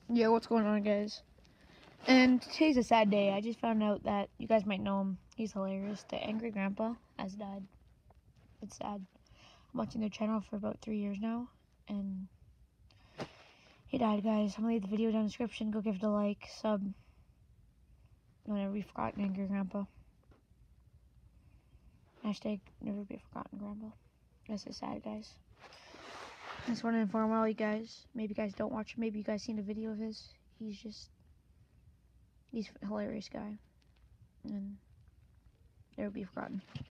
Yeah, what's going on, guys? And today's a sad day. I just found out that you guys might know him. He's hilarious. The Angry Grandpa has died. It's sad. I'm watching their channel for about 3 years now, and he died, guys. I'm gonna leave the video down in the description. Go give it a like, sub. You'll never be forgotten, Angry Grandpa. Hashtag never be forgotten, Grandpa. This is sad, guys. I just want to inform all you guys. Maybe you guys don't watch him. Maybe you guys seen a video of his. He's a hilarious guy. And never be forgotten.